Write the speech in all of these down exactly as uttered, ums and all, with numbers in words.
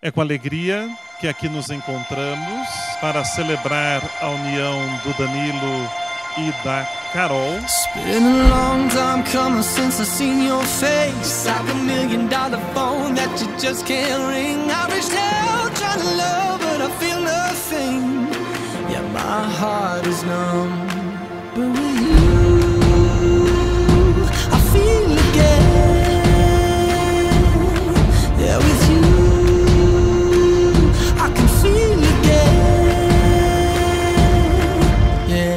É com alegria que aqui nos encontramos para celebrar a união do Danilo e da Carol. It's been a long time coming since I seen your face. Like a million dollar phone that you just can't ring. I reached out trying to love, but I feel nothing. Yeah, my heart is numb. But with you, I feel again. Yeah, with you, I can feel again. Yeah.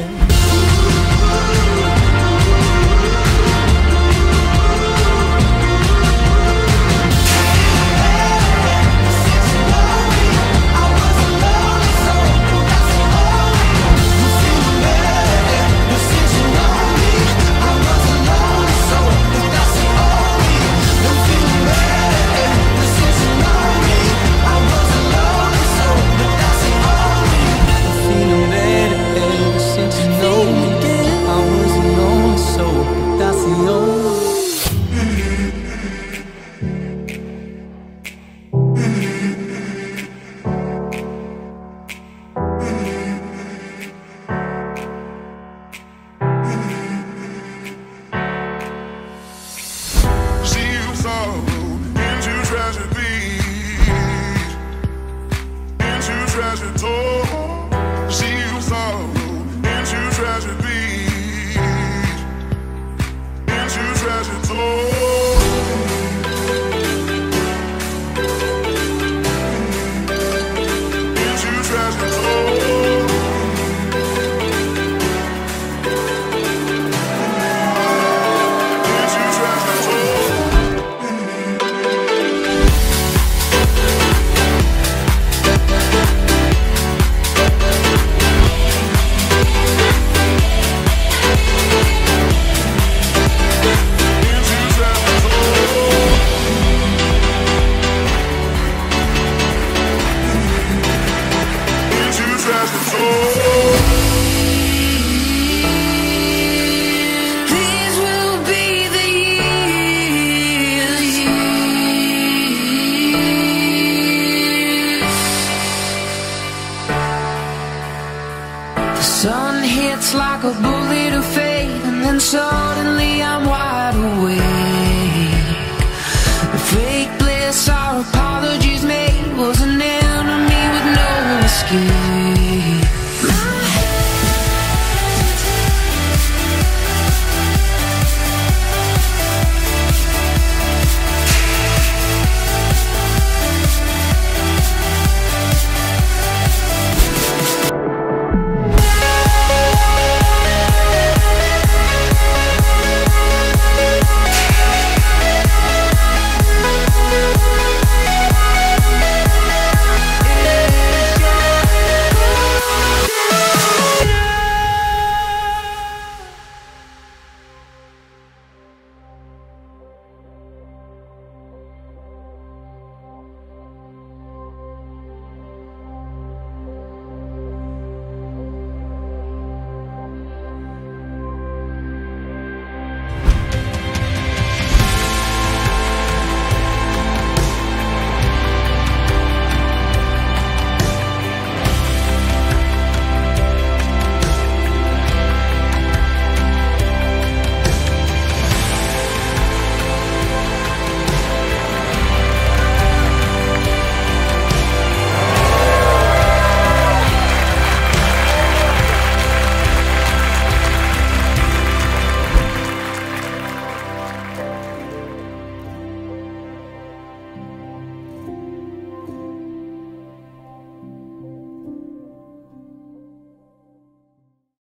Sun hits like a